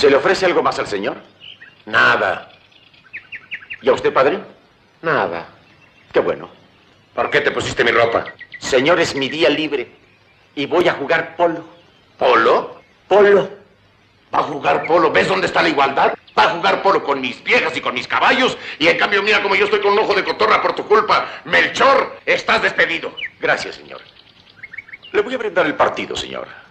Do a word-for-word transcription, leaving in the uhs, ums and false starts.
¿Se le ofrece algo más al señor? Nada. ¿Y a usted, padre? Nada. Qué bueno. ¿Por qué te pusiste mi ropa? Señor, es mi día libre y voy a jugar polo. ¿Polo? Polo. ¿Va a jugar polo? ¿Ves dónde está la igualdad? Va a jugar polo con mis viejas y con mis caballos y en cambio mira como yo estoy con un ojo de cotorra por tu culpa. Melchor, estás despedido. Gracias, señor. Le voy a brindar el partido, señor.